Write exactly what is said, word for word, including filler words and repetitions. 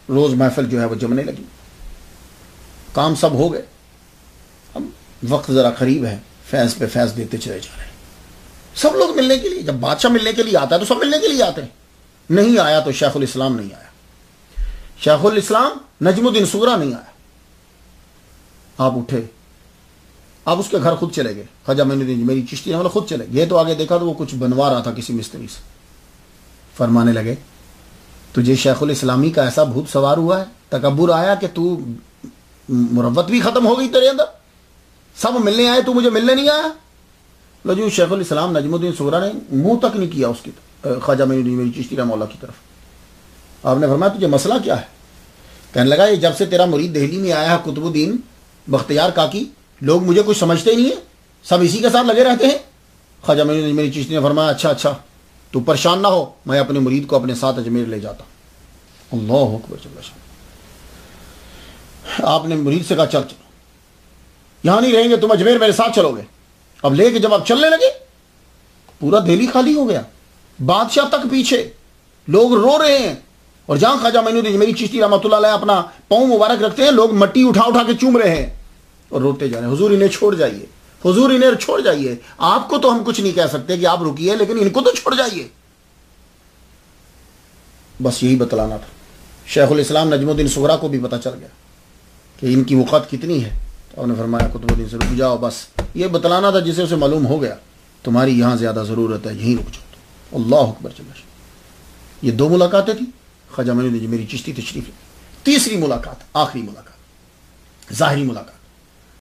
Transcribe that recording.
रोज महफिल जो है वो जमने लगी, काम सब हो गए। अब वक्त जरा करीब है, फैज पे फैज देते चले जा रहे हैं सब लोग मिलने के लिए। जब बादशाह मिलने के लिए आता है तो सब मिलने के लिए आते हैं। नहीं आया तो शेखुल इस्लाम नहीं आया, शेखुल इस्लाम नजमुद्दीन सुगरा नहीं आया। आप उठे, आप उसके घर खुद चले गए, ख्वाजा मोइनुद्दीन मेरी चिश्ती ने खुद चले गए। तो आगे देखा तो वो कुछ बनवा रहा था किसी मिस्त्री से। फरमाने लगे तुझे शेखुल इस्लामी का ऐसा भूत सवार हुआ है, तकब्बुर आया कि तू मुरव्वत भी खत्म हो गई तेरे अंदर, सब मिलने आए तू मुझे मिलने नहीं आया। लो जी शेखुल इस्लाम नजमुद्दीन सुगरा ने मुंह तक नहीं किया उसकी ख्वाजा मोइनुद्दीन मेरी चिश्ती रहमतुल्लाह की तरफ। आपने फरमाया तुझे मसला क्या है? कहने लगा ये जब से तेरा मुरीद दिल्ली में आया है कुतुबुद्दीन बख्तियार काकी, लोग मुझे कुछ समझते ही नहीं है, सब इसी के साथ लगे रहते हैं। ख्वाजा मोइनुद्दीन मेरी चिश्ती ने फरमाया अच्छा अच्छा तू परेशान ना हो, मैं अपने मुरीद को अपने साथ अजमेर ले जाता। अल्लाह अकबर। आपने मुरीद से कहा चल चलो, यहां नहीं रहेंगे, तुम अजमेर मेरे साथ चलोगे। अब लेके जब आप चलने लगे पूरा दिल्ली खाली हो गया, बादशाह तक पीछे, लोग रो रहे हैं। और जहां ख्वाजा मोइनुद्दीन मेरी चिश्ती रहमतुल्लाह अलैह अपना पाँव मुबारक रखते हैं, लोग मट्टी उठा उठा के चूम रहे हैं और रोते जा रहे हैं हुजूर इन्हें छोड़ जाइए, हुजूर इन्हें छोड़ जाइए। आपको तो हम कुछ नहीं कह सकते कि आप रुकिए, लेकिन इनको तो छोड़ जाइए। बस यही बतलाना था। शेखुल इस्लाम नजमुद्दीन सुगरा को भी पता चल गया कि इनकी वक़्त कितनी है। तो उन्होंने फरमाया कुतुबुद्दीन से रुक जाओ, बस ये बतलाना था जिसे उसे मालूम हो गया तुम्हारी यहाँ ज़्यादा ज़रूरत है, यहीं रुक जाओ। अल्लाह अकबर। ये दो मुलाकातें थी, ख्वाजा मोइनुद्दीन मेरी चिश्ती तशरीफ। तीसरी मुलाकात, आखिरी मुलाकात, ज़ाहिरी मुलाकात।